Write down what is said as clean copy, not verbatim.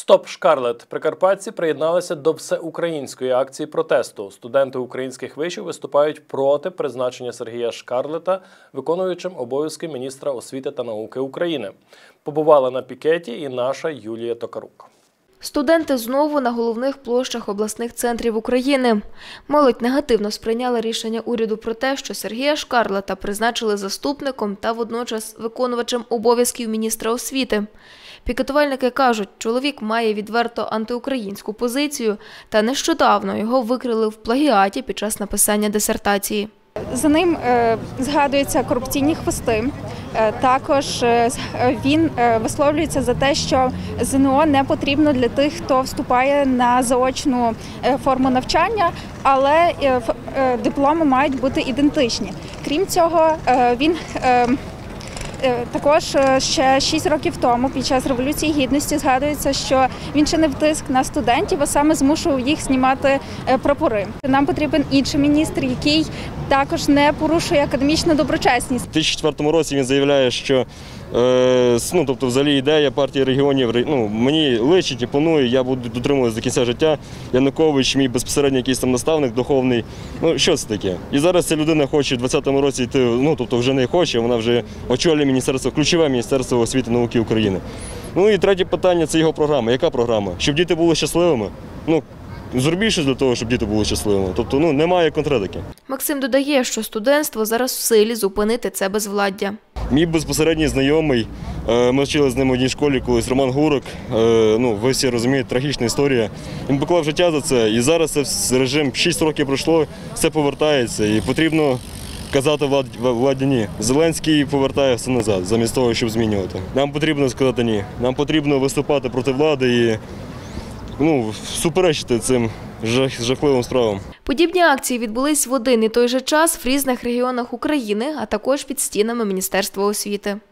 «Стоп Шкарлет». Прикарпатці приєдналися до всеукраїнської акції протесту. Студенти українських вишів виступають проти призначення Сергія Шкарлета виконуючим обов'язки міністра освіти та науки України. Побувала на пікеті і наша Юлія Токарук. Студенти знову на головних площах обласних центрів України. Молодь негативно сприйняла рішення уряду про те, що Сергія Шкарлета призначили заступником та водночас виконувачем обов'язків міністра освіти. Пікетувальники кажуть, чоловік має відверто антиукраїнську позицію та нещодавно його викрили в плагіаті під час написання дисертації. За ним згадуються корупційні хвости. Також він висловлюється за те, що ЗНО не потрібно для тих, хто вступає на заочну форму навчання, але дипломи мають бути ідентичні. Крім цього, він також ще 6 років тому, під час Революції Гідності, згадується, що він чинив тиск на студентів, а саме змушував їх знімати прапори. Нам потрібен інший міністр, який також не порушує академічну доброчесність. У 2004 році він заявляє, що тобто, взагалі ідея партії регіонів мені личить, імпонує, я буду дотримуватися до кінця життя. Янукович, мій безпосередньо якийсь там наставник духовний. Що це таке? І зараз ця людина хоче в 2020 році йти, тобто вже не хоче, вона вже очолює міністерство, ключове міністерство освіти і науки України. І третє питання – це його програма. Яка програма? Щоб діти були щасливими? Зробіть щось для того, щоб діти були щасливими. Тобто, немає конкретики. Максим додає, що студентство зараз в силі зупинити це безвладдя. Мій безпосередній знайомий, ми вчили з ним в одній школі колись, Роман Гурок, ви всі розумієте, трагічна історія. Він поклав життя за це, і зараз це режим, 6 років пройшло, все повертається, і потрібно казати владі ні. Зеленський повертає все назад, замість того, щоб змінювати. Нам потрібно сказати ні, нам потрібно виступати проти влади і суперечити цим жахливим справам. Подібні акції відбулись в один і той же час в різних регіонах України, а також під стінами Міністерства освіти.